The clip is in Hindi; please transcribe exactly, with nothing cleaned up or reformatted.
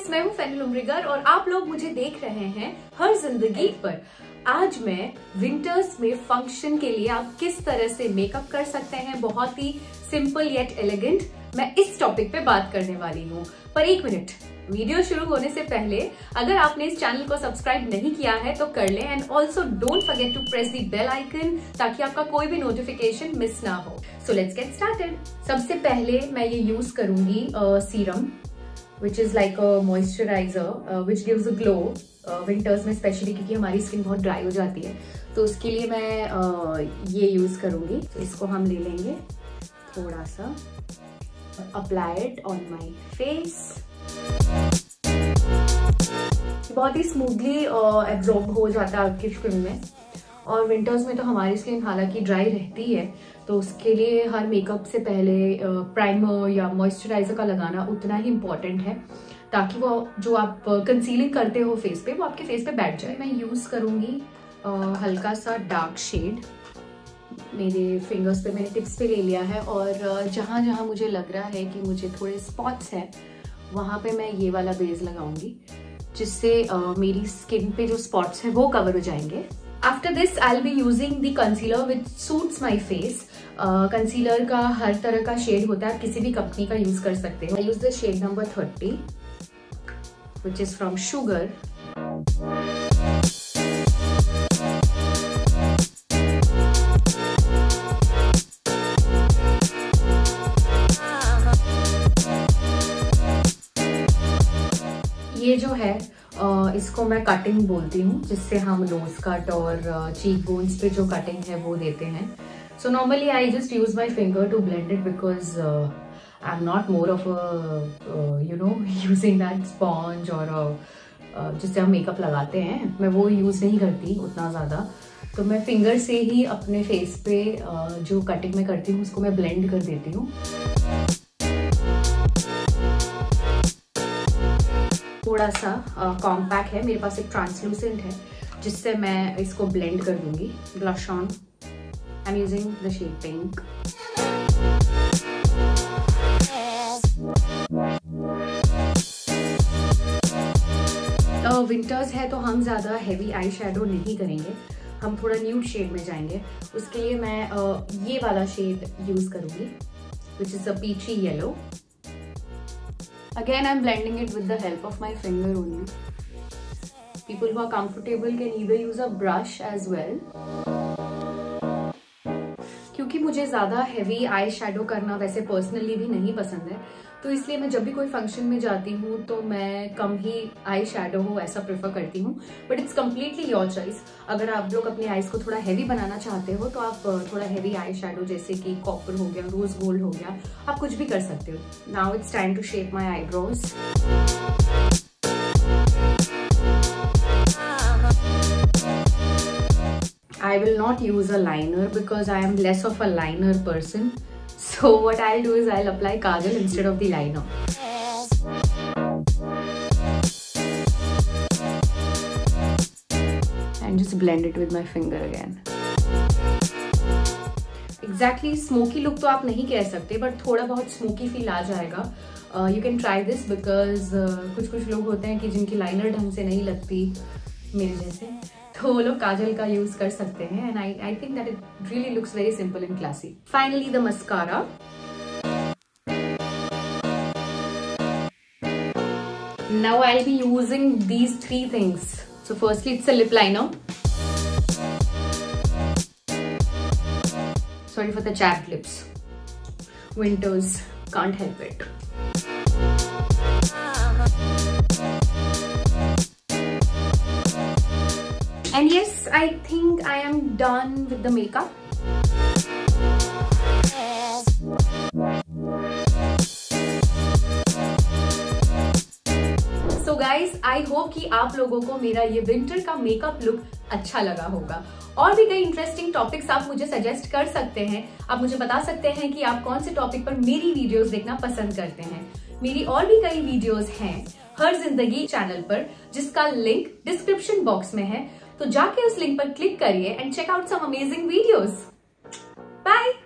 गाइस, मैं हूँ फैनल उमरिगर और आप लोग मुझे देख रहे हैं हर जिंदगी पर। आज मैं विंटर्स में फंक्शन के लिए आप किस तरह से मेकअप कर सकते हैं, बहुत ही सिंपल येट एलिगेंट, मैं इस टॉपिक पे बात करने वाली हूँ। पर एक मिनट, वीडियो शुरू होने से पहले अगर आपने इस चैनल को सब्सक्राइब नहीं किया है तो कर लें and also don't forget to press the bell icon ताकि आपका कोई भी नोटिफिकेशन मिस ना हो। So let's get started. सबसे पहले मैं ये यूज करूंगी serum which is like a moisturiser which gives a glow winters में स्पेशली, क्योंकि हमारी स्किन बहुत ड्राई हो जाती है। तो उसके लिए मैं uh, ये यूज करूंगी। तो इसको हम ले लेंगे थोड़ा सा, अप्लाइड ऑन माई फेस। बहुत ही स्मूथली एब्जॉर्ब हो जाता है आपकी स्किन में। और विंटर्स में तो हमारी स्किन हालांकि ड्राई रहती है, तो उसके लिए हर मेकअप से पहले प्राइमर या मॉइस्चराइजर का लगाना उतना ही इम्पोर्टेंट है, ताकि वो जो आप कंसीलिंग करते हो फेस पे वो आपके फेस पे बैठ जाए। मैं यूज करूंगी हल्का सा डार्क शेड। मेरे फिंगर्स पे मैंने टिप्स पे ले लिया है और जहां जहां मुझे लग रहा है कि मुझे थोड़े स्पॉट्स हैं वहां पे मैं ये वाला बेस लगाऊंगी, जिससे uh, मेरी स्किन पे जो स्पॉट्स हैं वो कवर हो जाएंगे। After this I will be using the concealer which suits my face. Concealer का हर तरह का शेड होता है, आप किसी भी कंपनी का यूज कर सकते हो। I use the shade number thirty which is from Sugar. ये जो है इसको मैं कटिंग बोलती हूँ, जिससे हम नोज कट और चीक बोन्स पे जो कटिंग है वो देते हैं। So normally I just use my finger to blend it because I am not more of you know using that sponge और uh, जिससे हम मेकअप लगाते हैं, मैं वो यूज नहीं करती उतना ज़्यादा। तो मैं फिंगर से ही अपने फेस पे uh, जो कटिंग मैं करती हूँ उसको मैं ब्लेंड कर देती हूँ। थोड़ा सा कॉम्पैक्ट uh, है, मेरे पास एक ट्रांसलूसेंट है जिससे मैं इसको ब्लेंड कर दूंगी। Blush on, I am using the shade pink. Winters है तो हम ज़्यादा हैवी आई शैडो नहीं करेंगे, हम थोड़ा न्यूड शेड में जाएंगे। उसके लिए मैं uh, ये वाला शेड यूज करूंगी which is a peachy yellow. Again, I'm blending it with the help of my finger only. People who are comfortable can either use a brush as well. क्योंकि मुझे ज़्यादा हैवी आई शैडो करना वैसे पर्सनली भी नहीं पसंद है, तो इसलिए मैं जब भी कोई फंक्शन में जाती हूँ तो मैं कम ही आई शैडो हो ऐसा प्रेफर करती हूँ। But it's completely your choice. अगर आप लोग अपने आईज को थोड़ा हैवी बनाना चाहते हो तो आप थोड़ा हैवी आई शैडो जैसे कि कॉपर हो गया, रोज गोल्ड हो गया, आप कुछ भी कर सकते हो। Now it's time to shape my eyebrows. I will not use a liner because I am less of a liner person. So what I'll do is I'll apply kajal instead of the liner. And just blend it with my finger again. Exactly smoky look तो आप नहीं कह सकते, but थोड़ा बहुत smoky feel आ जाएगा। Uh, you can try this because uh, कुछ कुछ लोग होते हैं कि जिनकी लाइनर ढंग से नहीं लगती मेरे जैसे, तो वो लोग काजल का यूज कर सकते हैं। And I I think that it really looks very simple and classy. Finally the mascara. Now I will be using these three things. So firstly it's a lip liner. Sorry for the chapped lips, winters can't help it. And yes, I think I am done with the makeup. So guys, I hope कि आप लोगों को मेरा ये विंटर का मेकअप लुक अच्छा लगा होगा। और भी कई इंटरेस्टिंग टॉपिक्स आप मुझे सजेस्ट कर सकते हैं। आप मुझे बता सकते हैं कि आप कौन से टॉपिक पर मेरी वीडियोस देखना पसंद करते हैं। मेरी और भी कई वीडियोस हैं हर जिंदगी चैनल पर, जिसका लिंक डिस्क्रिप्शन बॉक्स में है, तो जाके उस लिंक पर क्लिक करिए and check out some amazing videos. Bye.